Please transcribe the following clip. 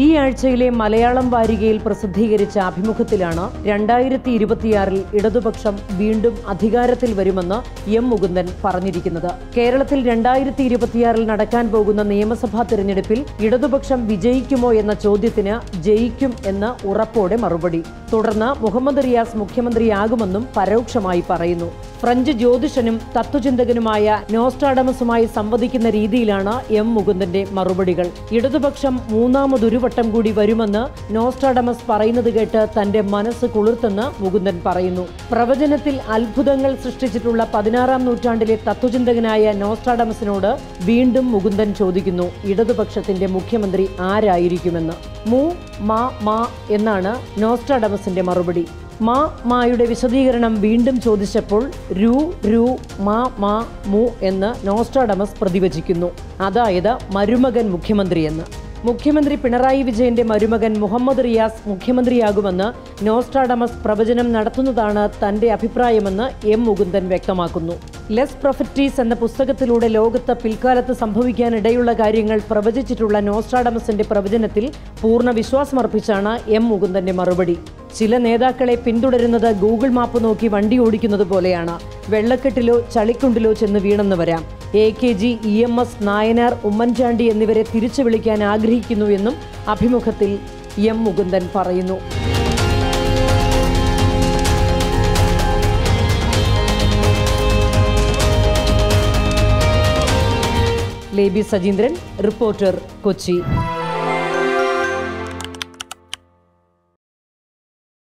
ഈ ആഴ്ചയിലെ മലയാളം വാരികയിൽ പ്രസിദ്ധീകരിച്ച അഭിമുഖത്തിലാണ് 2026-ൽ ഇടതുപക്ഷം വീണ്ടും അധികാരത്തിൽ വരുമെന്ന് എം മുകുന്ദൻ പറഞ്ഞിരിക്കുന്നത്. കേരളത്തിൽ 2026-ൽ നടക്കാൻ പോകുന്ന നിയമസഭാ തെരഞ്ഞെടുപ്പിൽ ഇടതുപക്ഷം വിജയിക്കുമോ എന്ന ചോദ്യത്തിന് ജയിക്കും എന്ന് ഉറപ്പോടെ മറുപടി. തുടർന്ന് മുഹമ്മദ് റിയാസ് മുഖ്യമന്ത്രിയാകുമെന്നും പരോക്ഷമായി പറയുന്നു. ഫ്രഞ്ച് ജ്യോതിഷനും തത്വചിന്തകനുമായ നോസ്ട്രാഡമസുമായി സംവദിക്കുന്ന രീതിയിലാണ് എം മുകുന്ദന്റെ മറുപടികൾ. ഇടതുപക്ഷം മൂന്നാമതൊരു വട്ടം കൂടി വരുമെന്ന് നോസ്ട്രാഡമസ് പറയുന്നത് കേട്ട് തന്റെ മനസ്സ് കുളിർത്തെന്ന് മുകുന്ദൻ പറയുന്നു. പ്രവചനത്തിൽ അത്ഭുതങ്ങൾ സൃഷ്ടിച്ചിട്ടുള്ള 16-ാം നൂറ്റാണ്ടിലെ തത്വചിന്തകനായ നോസ്ട്രാഡമസിനോട് വീണ്ടും മുകുന്ദൻ ചോദിക്കുന്നു, ഇടതുപക്ഷത്തിന്റെ മുഖ്യമന്ത്രി ആരായിരിക്കുമെന്ന്. മു മാ എന്നാണ് നോസ്ട്രാഡമസിന്റെ മറുപടി. മായുടെ വിശദീകരണം വീണ്ടും ചോദിച്ചപ്പോൾ രു മാ മു എന്ന് നോസ്ട്രാഡമസ് പ്രതിവചിക്കുന്നു. അതായത് മരുമകൻ മുഖ്യമന്ത്രിയെന്ന്. മുഖ്യമന്ത്രി പിണറായി വിജയന്റെ മരുമകൻ മുഹമ്മദ് റിയാസ് മുഖ്യമന്ത്രിയാകുമെന്ന് നോസ്ട്രാഡമസ് പ്രവചനം നടത്തുന്നതാണ് തന്റെ അഭിപ്രായമെന്ന് എം മുകുന്ദൻ വ്യക്തമാക്കുന്നു. ലെസ് പ്രൊഫറ്റീസ് എന്ന പുസ്തകത്തിലൂടെ ലോകത്ത് പിൽക്കാലത്ത് സംഭവിക്കാനിടയുള്ള കാര്യങ്ങൾ പ്രവചിച്ചിട്ടുള്ള നോസ്ട്രാഡമസിന്റെ പ്രവചനത്തിൽ പൂർണ്ണ വിശ്വാസമർപ്പിച്ചാണ് എം മുകുന്ദന്റെ മറുപടി. ചില നേതാക്കളെ പിന്തുടരുന്നത് ഗൂഗിൾ മാപ്പ് നോക്കി വണ്ടി ഓടിക്കുന്നത് പോലെയാണ്. വെള്ളക്കെട്ടിലോ ചളിക്കുണ്ടിലോ ചെന്ന് വീണെന്ന് വരാം. AKG, EMS, നായനാർ, ഉമ്മൻചാണ്ടി എന്നിവരെ തിരിച്ചു വിളിക്കാൻ ആഗ്രഹിക്കുന്നു എന്നും അഭിമുഖത്തിൽ എം മുകുന്ദൻ പറയുന്നു. ലേബി സജീന്ദ്രൻ, റിപ്പോർട്ടർ, കൊച്ചി.